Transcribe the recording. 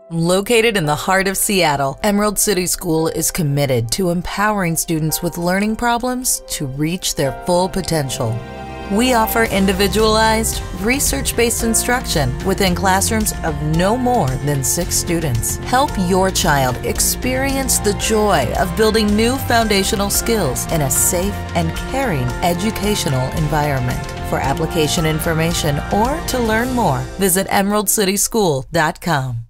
Located in the heart of Seattle, Emerald City School is committed to empowering students with learning problems to reach their full potential. We offer individualized, research-based instruction within classrooms of no more than 6 students. Help your child experience the joy of building new foundational skills in a safe and caring educational environment. For application information or to learn more, visit emeraldcityschool.com.